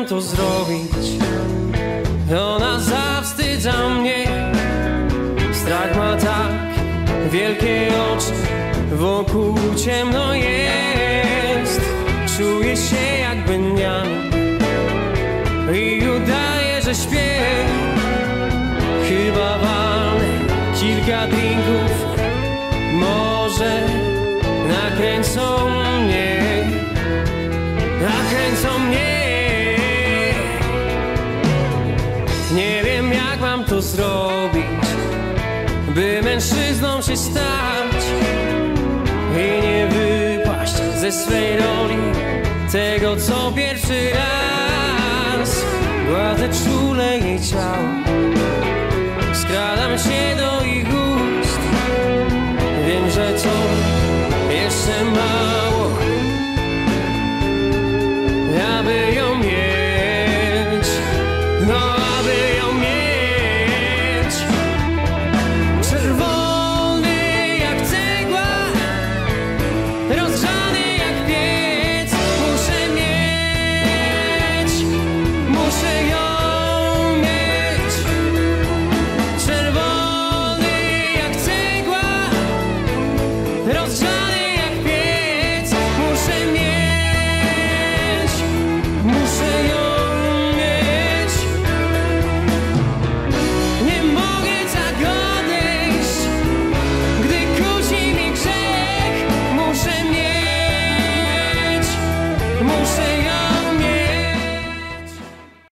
mam to zrobić? Ona zawstydza mnie. Strach ma tak wielkie oczy, wokół ciemno jest. Czuję się jak Benjamin i udaję, że śpię. Chyba walnę kilka drinków, może nakręcą mnie, nakręcą mnie. Nie wiem, jak mam to zrobić, by mężczyzną się stać i nie wypaść ze swej roli, tego co pierwszy raz. Gładzę czule jej ciało, skradam się do ich ust. Wiem, że to jeszcze mało, aby ją mieć, no aby ją mieć. Czerwony jak cegła, rozgrzany jak piec. Muszę mieć, muszę ją mieć. Czerwony jak cegła, rozgrzany jak piec. Muszę mieć, muszę ją mieć. Nie mogę tak odejść, gdy kusi mi grzech. Muszę mieć, muszę